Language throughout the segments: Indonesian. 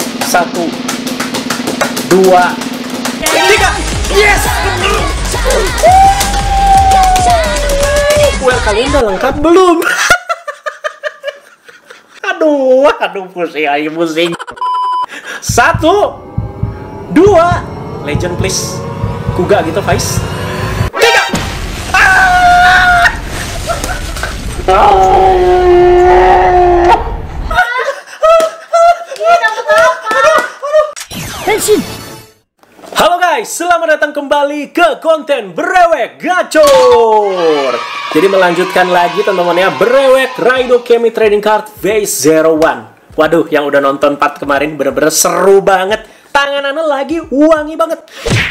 1, 2, 3. Yes! Well, kalian udah lengkap belum? Aduh, pusing aja, pusing. 1, 2, legend please. Kuga gitu, Faiz. 3. Halo guys, selamat datang kembali ke konten Brewek Gacor. Jadi melanjutkan lagi teman-teman ya, Brewek Raido Kemi Trading Card Phase 01. Waduh, yang udah nonton part kemarin bener-bener seru banget. Tangan Ana lagi wangi banget.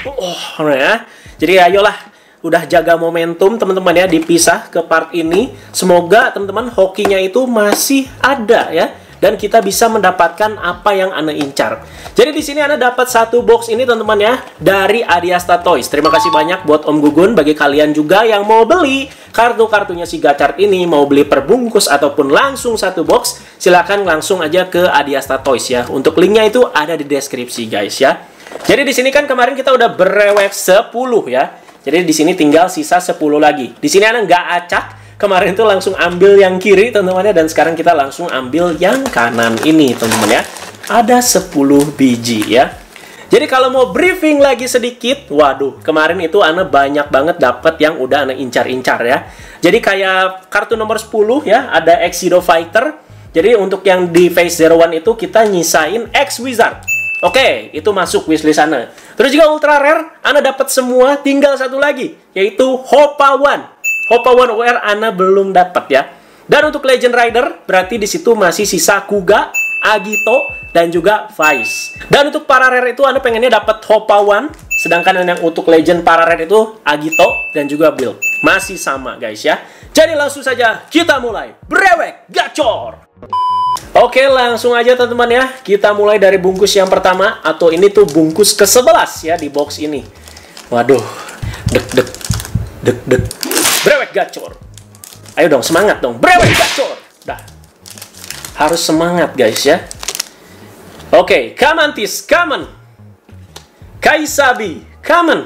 Ya. Jadi ayolah, udah jaga momentum teman-teman ya, dipisah ke part ini. Semoga teman-teman hokinya itu masih ada ya, dan kita bisa mendapatkan apa yang Ana incar. Jadi di sini Ana dapat satu box ini teman-teman ya, dari Adiasta Toys. Terima kasih banyak buat Om Gugun. Bagi kalian juga yang mau beli kartu-kartunya si Gacor ini, mau beli perbungkus ataupun langsung satu box, silakan langsung aja ke Adiasta Toys ya. Untuk linknya itu ada di deskripsi guys ya. Jadi di sini kan kemarin kita udah berewek 10 ya. Jadi di sini tinggal sisa 10 lagi. Di sini Ana nggak acak. Kemarin itu langsung ambil yang kiri teman-teman ya, dan sekarang kita langsung ambil yang kanan ini teman-teman ya. Ada 10 biji ya. Jadi kalau mau briefing lagi sedikit, waduh, kemarin itu Ana banyak banget dapat yang udah Ana incar-incar ya. Jadi kayak kartu nomor 10 ya, ada Exido Fighter. Jadi untuk yang di Phase 01 itu kita nyisain X Wizard. Oke, itu masuk wishlist Ana. Terus juga ultra rare, Ana dapat semua, tinggal satu lagi, yaitu Hoppa One. Hoppa One UR Ana belum dapat ya. Dan untuk Legend Rider, berarti di situ masih sisa Kuga, Agito, dan juga Faiz. Dan untuk para rare itu Ana pengennya dapat Hoppa One, sedangkan yang untuk Legend para rare itu Agito dan juga Build. Masih sama guys ya. Jadi langsung saja kita mulai Brewek Gacor. Oke, langsung aja teman-teman ya. Kita mulai dari bungkus yang pertama, atau ini tuh bungkus ke-11 ya di box ini. Waduh, deg-deg, deg-deg. Brewek Gacor. Ayo dong, semangat dong. Brewek Gacor. Dah. Harus semangat guys ya. Oke, Kamantis, Kamen. Kaisabi, Kamen.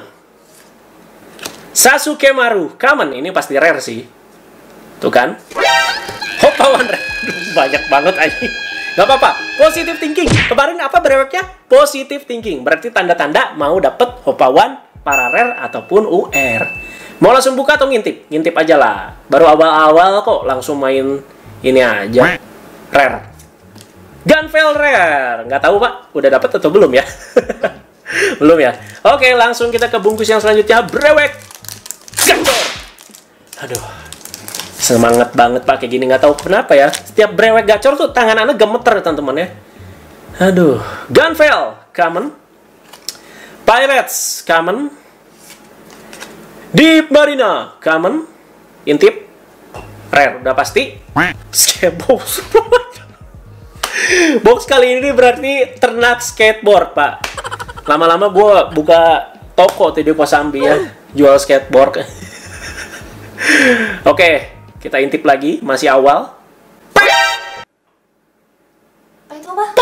Sasuke Maru, Kamen. Ini pasti rare sih. Tuh kan? Hoppa One rare. Banyak banget aja. Gak apa-apa. Positive thinking. Kemarin apa breweknya? Positive thinking. Berarti tanda-tanda mau dapet Hoppa One, para rare, ataupun UR. Mau langsung buka atau ngintip? Ngintip aja lah. Baru awal-awal kok langsung main ini aja. Rare. Gunveil rare. Nggak tahu pak, udah dapet atau belum ya? Belum ya? Oke, langsung kita ke bungkus yang selanjutnya. Brewek Gacor. Aduh, semangat banget pak kayak gini. Nggak tahu kenapa ya. Setiap Brewek Gacor tuh tangan Ana gemeter teman-teman ya. Aduh. Gunveil, Kamen. Pirates, Kamen. Deep Marina, Kamen. Intip. Rare, udah pasti. Skatebox. Box kali ini berarti ternak skateboard, Pak. Lama-lama gue buka toko di Kosambi ya, jual skateboard. Oke, kita intip lagi, masih awal. Apa itu, Pak?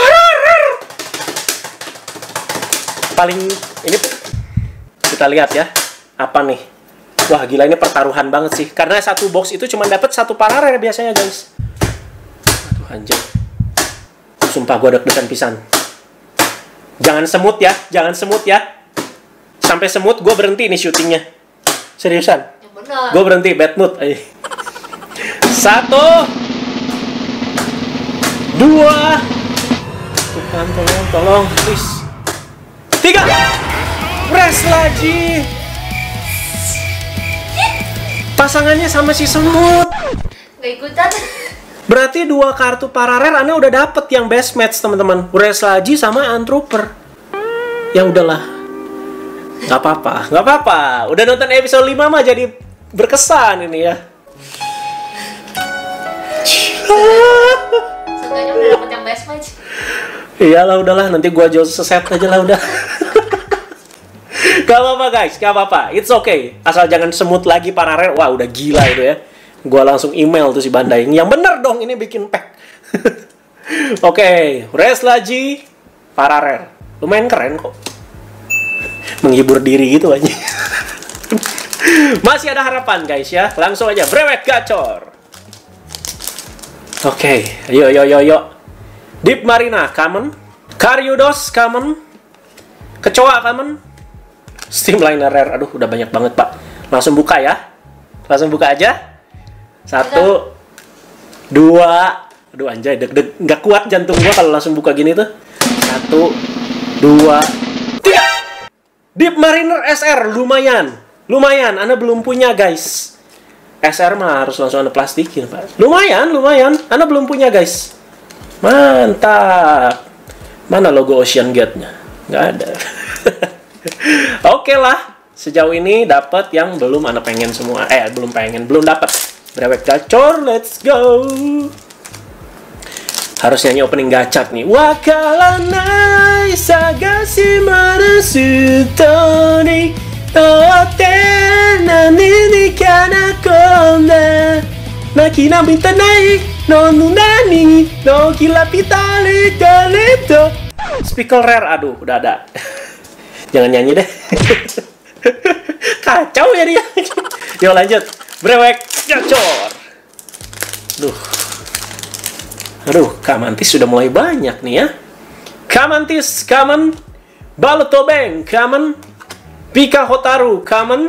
Paling ini kita lihat ya, apa nih? Wah gila, ini pertaruhan banget sih. Karena satu box itu cuma dapat satu para rare biasanya guys. Aduh anjir. Sumpah gue deg-degan pisan. Jangan semut ya, jangan semut ya. Sampai semut gue berhenti nih syutingnya. Seriusan. Ya bener. Gue berhenti, bad mood. 1, 2. Tuhan tolong, please. 3. Press lagi. Pasangannya sama si semut. Gak ikutan. Berarti 2 kartu para rare Ana udah dapet yang best match teman-teman. Reslaji sama Untrooper. Ya udahlah. Gak apa-apa, gak apa-apa. Udah nonton episode 5 mah jadi berkesan ini ya. Seenggaknya udah dapet yang best match. Iyalah udahlah, nanti gua jual seset aja lah udah. Gak apa-apa guys, gak apa-apa. It's okay. Asal jangan semut lagi para rare. Wah udah gila itu ya. Gua langsung email tuh si Bandai. Yang bener dong ini bikin pack. Oke, Reslaji, para rare. Lumayan keren kok. Menghibur diri gitu aja. Masih ada harapan guys ya. Langsung aja brewek gacor. Oke, yuk. Deep Marina common. Karyudos common. Kecoa common. Streamliner rare. Aduh, udah banyak banget, Pak. Langsung buka ya. Langsung buka aja. 1 2. Aduh anjay, deg-deg nggak kuat jantung gua kalau langsung buka gini tuh. 1 2 3. Deep Mariner SR lumayan. Anda belum punya, guys. SR mah harus langsung Anda plastikin, Pak. Lumayan. Anda belum punya, guys. Mantap. Mana logo Ocean Gate-nya? Nggak ada. Oke lah. Sejauh ini dapat yang belum Anda pengen semua. Belum dapat. Brewek gacor, let's go. Harus nyanyi opening gacak nih. Wakaranai sagasi marasu tori ote nani ni kana konna naki namita nai no nunani no kilapitali kaleto. Speaker rare, aduh udah ada. Jangan nyanyi deh. Kacau ya dia. Yuk lanjut. Brewek gacor. Aduh, Kamantis sudah mulai banyak nih ya. Kamantis, common. Balotobeng, common. Pika Hotaru, common.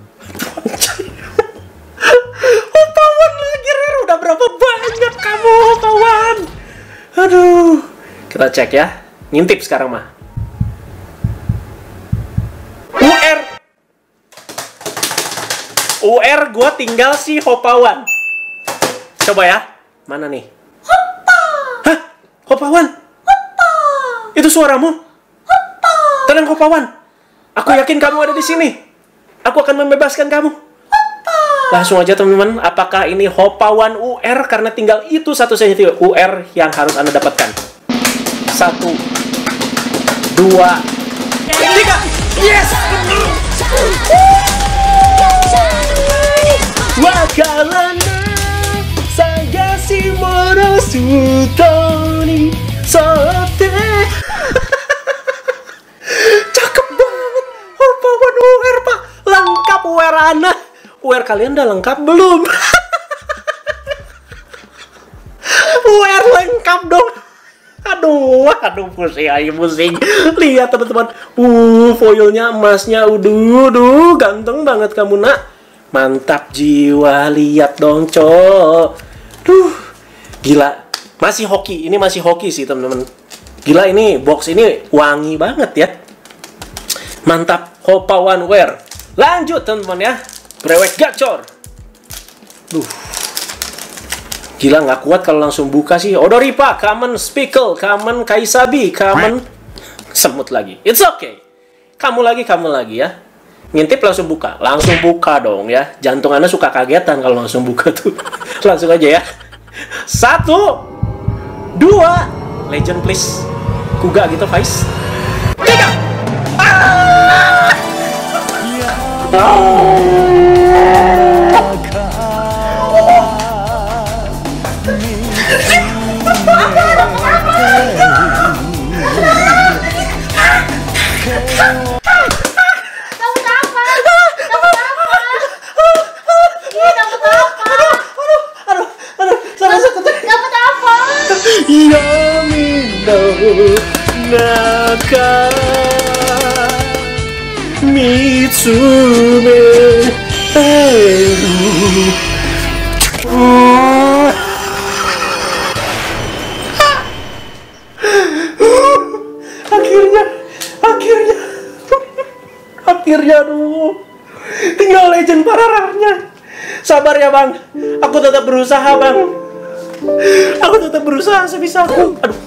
Hopawan lagi, rare. Udah berapa banyak kamu, Hopawan? Aduh. Kita cek ya. Ngintip sekarang mah. UR gua tinggal si Hopawan. Coba ya. Mana nih? Hopa. Hah? Hopawan? Hopa. Itu suaramu? Hopa. Tenang Hopawan. Aku yakin kamu ada di sini. Aku akan membebaskan kamu. Hopa. Langsung aja teman-teman, apakah ini Hopawan UR karena tinggal itu satu saja UR yang harus Anda dapatkan. 1 2 3. Yes. Wakarana sagasi marasu tori sote. Cakep banget. Hopawan UR, Pak. Lengkap UR Ana. UR kalian udah lengkap belum? UR lengkap dong. Aduh, pusing. Lihat teman-teman. Foilnya emasnya. Ganteng banget kamu, Nak. Mantap jiwa, lihat dong, Cok. Gila. Masih hoki, ini masih hoki sih, teman-teman. Gila, ini box ini wangi banget ya. Mantap, Hopawan Wear. Lanjut, teman-teman ya. Brewek gacor. Gila, nggak kuat kalau langsung buka sih. Odoripa, common. Speckle, common. Kaisabi, common. Semut lagi. It's okay. Kamu lagi ya. Ngintip langsung buka dong ya. Jantung Anda suka kagetan kalau langsung buka tuh. Langsung aja ya. 1 2. Legend please. Kuga gitu, Faiz. 3. Naka Mitsume Akhirnya aduh. Tinggal legend para rarnya. Sabar ya, Bang. Aku tetap berusaha, Bang. Aku tetap berusaha sebisa aku. Aduh.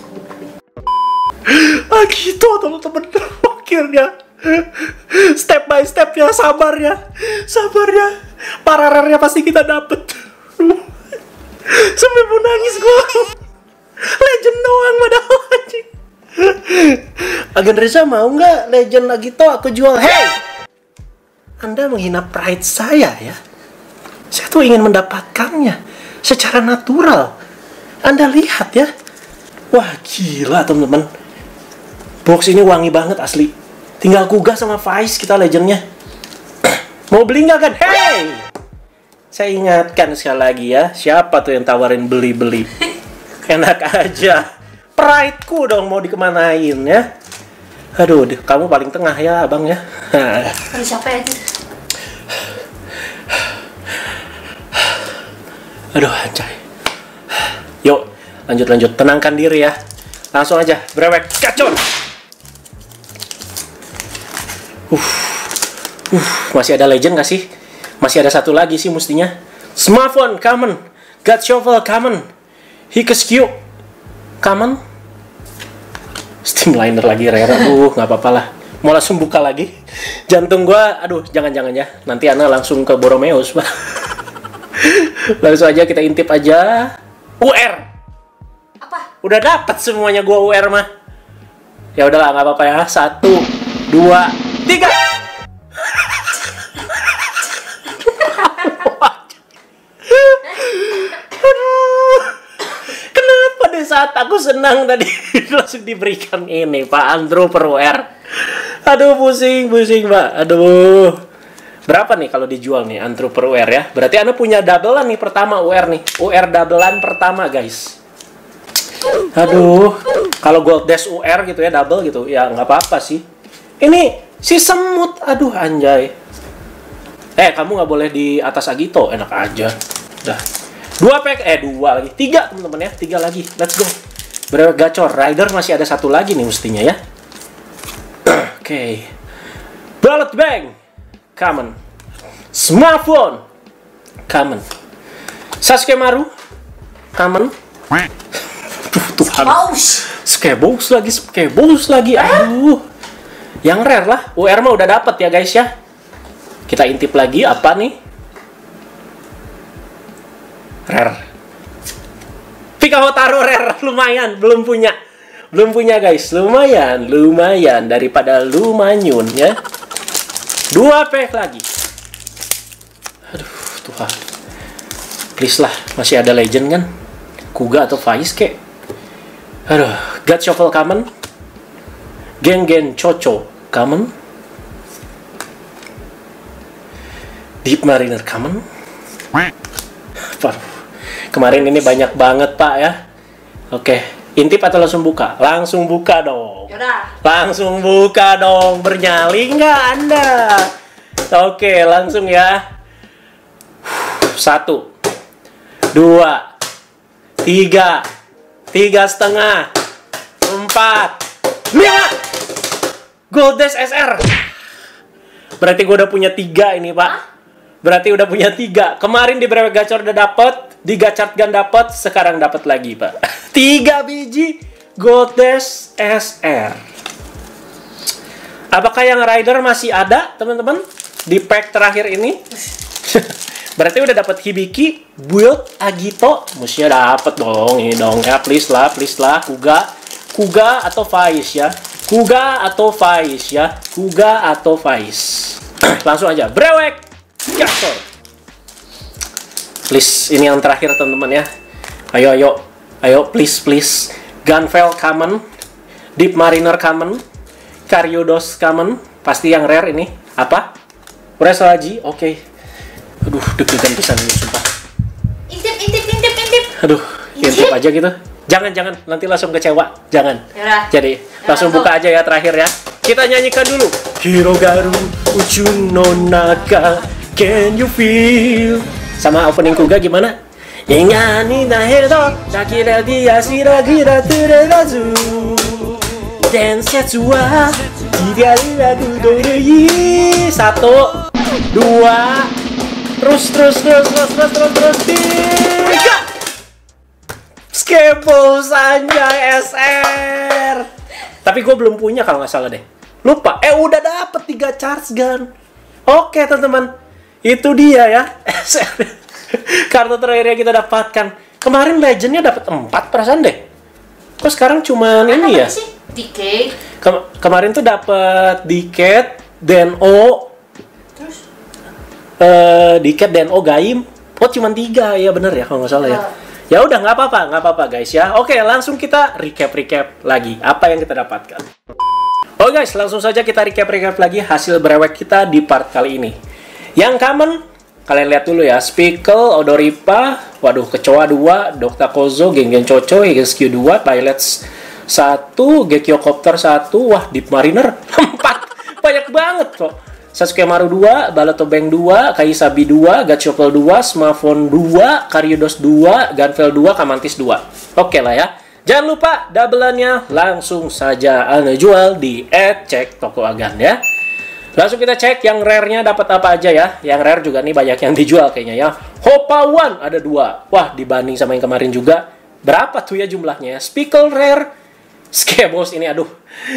Gitu teman-teman. Akhirnya step by step ya, sabar ya. Para rare-nya pasti kita dapet. Sampai mau nangis gua. Legend doang padahal anjing. Agen Reza mau nggak legend lagi toh aku jual? Hey, Anda menghina pride saya ya. Saya tuh ingin mendapatkannya secara natural. Anda lihat ya. Wah gila teman-teman. Box ini wangi banget asli. Tinggal Kuga sama Faiz kita legendnya. Mau beli nggak kan? Hey! Saya ingatkan sekali lagi ya, siapa tuh yang tawarin beli-beli? Enak aja. Pride-ku dong mau dikemanain ya. Aduh, kamu paling tengah ya abang ya. Aduh, siapa ya itu? Aduh, anjay. Yuk, lanjut. Tenangkan diri ya. Langsung aja, brewek, gacor. Masih ada legend gak sih? Masih ada satu lagi sih mestinya. Smartphone, common. God Shovel, common. Hikeskyu, common. Streamliner lagi, rare. Aduh, gak apa-apa lah. Mau langsung buka lagi. Jantung gua, aduh, jangan ya. Nanti Ana langsung ke Borromeus, Pak. Langsung aja kita intip aja. UR. Apa? Udah dapat semuanya gua UR mah. Ya udahlah, nggak apa-apa ya. 1, 2, 3. Aduh. Kenapa di saat aku senang tadi langsung diberikan ini Pak Andrew per UR. Aduh, pusing Pak. Aduh. Berapa nih kalau dijual nih Andrew per UR ya? Berarti Anda punya doublean nih pertama UR nih. UR doublean pertama guys. Aduh, kalau Gold Dash UR gitu ya, double gitu, ya nggak apa-apa sih. Ini si semut, aduh anjay. Kamu nggak boleh di atas Agito, enak aja. Udah. 2 pack, 2 lagi. 3 teman-teman ya, 3 lagi. Let's go. Brewek gacor, Rider masih ada satu lagi nih mestinya ya. Oke. Bullet Bang, common. Smartphone, common. Sasuke Maru, common. Tuhan. Skebox lagi. Aduh. Yang rare lah. UR mah udah dapat ya guys ya. Kita intip lagi apa nih? Rare. Pika Hotaru rare, lumayan, belum punya guys. Lumayan daripada lumanyun ya. 2 pack lagi. Aduh, Tuhan. Please lah, masih ada legend kan? Kuga atau Faiz kek? Aduh, God Shovel common. Gengen Chocho common. Deep Mariner common. Kemarin ini banyak banget Pak ya. Oke, intip atau langsung buka? Langsung buka dong. Yaudah. Langsung buka dong. Bernyali nggak Anda? Oke, langsung ya. 1, 2, 3, 3,5, 4, 5. Gold Dash SR. Berarti gue udah punya 3 ini Pak. Berarti udah punya 3. Kemarin di Brewek Gacor udah dapet, di Gacart Gun dapet, sekarang dapat lagi Pak. 3 biji Gold Dash SR. Apakah yang Rider masih ada teman-teman di pack terakhir ini? Berarti udah dapat Hibiki, Build, Agito, mestinya dapat dong ini dong ya, please lah, Kuga atau Faiz ya, Kuga atau Faiz. Langsung aja, Brewek Gacor. Please, ini yang terakhir teman-teman ya. Ayo, please. Gunfell common, Deep Mariner common, Cariodos common, pasti yang rare ini. Apa? Uresaji, oke. Aduh, deg-degan pisan ini sumpah. Intip. Aduh, intip aja gitu. Jangan, nanti langsung kecewa. Jangan. Yaudah. Jadi, langsung buka aja ya terakhir ya. Kita nyanyikan dulu. Hirogaru Ujun no Naka, can you feel? Sama opening Kuga gimana? Ingani na hedo, dakira dia shiragira tererazu. Dance setsu wa, higari lagu dorei. 1, 2, terus 3. Skebox anjay SR. Tapi gue belum punya kalau nggak salah deh. Lupa. Udah dapet 3 charge gun. Oke teman-teman, itu dia ya SR. Kartu terakhir yang kita dapatkan. Kemarin legendnya dapat 4 perasaan deh. Kok sekarang cuman ini ya? Decade. Kemarin tuh dapat Decade, Den-O. Diket dan Gaim. Oh cuma 3 ya, bener ya kalau nggak salah ya. Ya udah, nggak apa-apa guys ya. Oke, langsung kita recap lagi apa yang kita dapatkan. Oke guys, langsung saja kita recap lagi hasil brewek kita di part kali ini. Yang common, kalian lihat dulu ya. Speckle, Odoripa, waduh, Kecoa 2, Doktakozo, Gengen Chocho, Higeskyu 2, Pilots 1, Gekyocopter 1, wah, Deep Mariner 4. Banyak banget kok. Sasuke Maru 2, Balatobeng 2, Kaisabi 2, Gachopel 2, Smafon 2, Karyodos 2, Gunvel 2, Kamantis 2. Oke lah ya. Jangan lupa doubleannya langsung saja Anda jual di @cek toko agan ya. Langsung kita cek yang rare-nya dapat apa aja ya. Yang rare juga nih banyak yang dijual kayaknya ya. Hopa One ada 2. Wah, dibanding sama yang kemarin juga. Berapa tuh ya jumlahnya? Speckle rare. Skateboard ini aduh,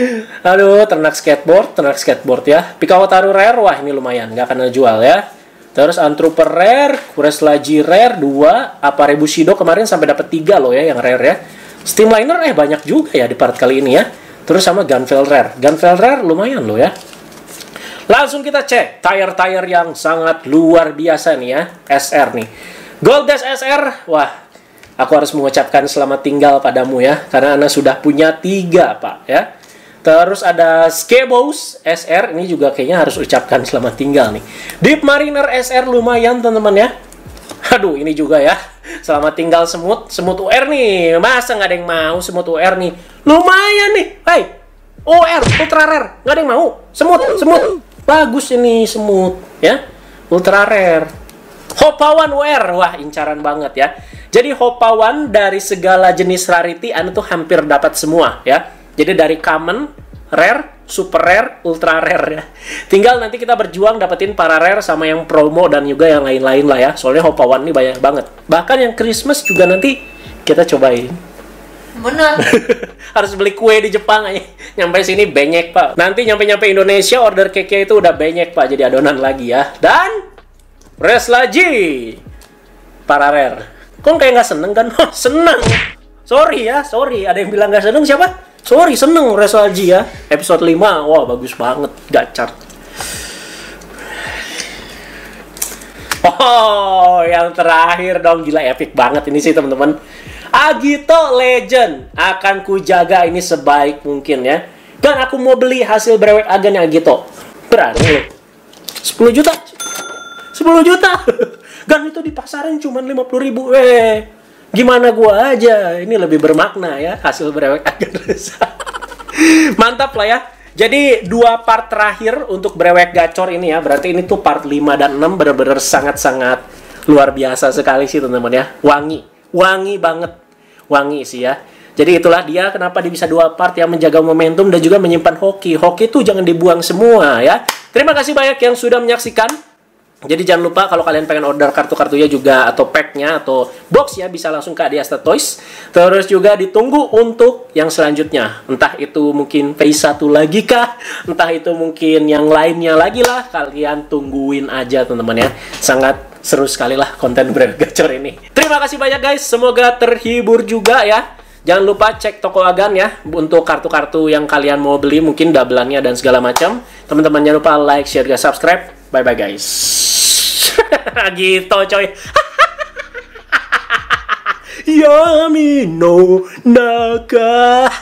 ternak skateboard ya. Pikawataru rare, wah ini lumayan, nggak akan jual ya. Terus Antrooper rare, Kureslaji rare 2, Apare Bushido kemarin sampai dapat 3 loh ya yang rare ya. Steamliner banyak juga ya di part kali ini ya. Terus sama Gunvel rare lumayan loh ya. Langsung kita cek tire yang sangat luar biasa nih ya, SR nih. Gold Dash SR, wah. Aku harus mengucapkan selamat tinggal padamu ya, karena Anda sudah punya 3, Pak ya. Terus ada Skebos SR, ini juga kayaknya harus ucapkan selamat tinggal nih. Deep Mariner SR lumayan teman-teman ya. Aduh, ini juga ya. Selamat tinggal semut UR nih. Masa nggak ada yang mau semut UR nih? Lumayan nih. Hai, UR ultra rare, nggak ada yang mau. Semut. Bagus ini semut ya. Ultra rare. Hopawan UR, wah incaran banget ya. Jadi Hopawan dari segala jenis rarity Anda tuh hampir dapat semua ya. Jadi dari common, rare, super rare, ultra rare ya. Tinggal nanti kita berjuang dapetin para rare sama yang promo dan juga yang lain-lain lah ya. Soalnya Hopawan ini banyak banget. Bahkan yang Christmas juga nanti kita cobain. Bener. Harus beli kue di Jepang aja. Nyampe sini benyek, Pak. Nanti nyampe Indonesia order keke itu udah benyek, Pak. Jadi adonan lagi ya. Dan Reslaji para rare. Kok kayak nggak seneng kan? Seneng. Sorry. Ada yang bilang nggak seneng siapa? Sorry, seneng Reslaji ya. Episode 5, wah bagus banget. Gacor. Oh, yang terakhir dong. Gila, epic banget ini sih teman-teman. Agito Legend. Akan kujaga ini sebaik mungkin ya. Dan aku mau beli hasil brewek agan yang Agito. Berani loh. 10 juta. 10 juta. Gan itu di pasaran cuma 50.000. Gimana gua aja. Ini lebih bermakna ya hasil brewek agan. Mantap lah ya. Jadi 2 part terakhir untuk brewek gacor ini ya. Berarti ini tuh part 5 dan 6 benar-benar sangat-sangat luar biasa sekali sih teman-teman ya. Wangi banget. Wangi sih ya. Jadi itulah dia kenapa dia bisa 2 part yang menjaga momentum dan juga menyimpan hoki. Hoki itu jangan dibuang semua ya. Terima kasih banyak yang sudah menyaksikan. Jadi jangan lupa kalau kalian pengen order kartu-kartunya juga atau packnya atau boxnya bisa langsung ke Adiasta Toys. Terus juga ditunggu untuk yang selanjutnya. Entah itu mungkin phase 1 lagi kah? Entah itu mungkin yang lainnya lagi lah. Kalian tungguin aja teman-teman ya. Sangat seru sekali lah konten brewek gacor ini. Terima kasih banyak guys. Semoga terhibur juga ya. Jangan lupa cek toko agan ya untuk kartu-kartu yang kalian mau beli, mungkin doubleannya dan segala macam. Teman-teman jangan lupa like, share, dan subscribe. Bye-bye guys. Gitu coy. Yami no Naka.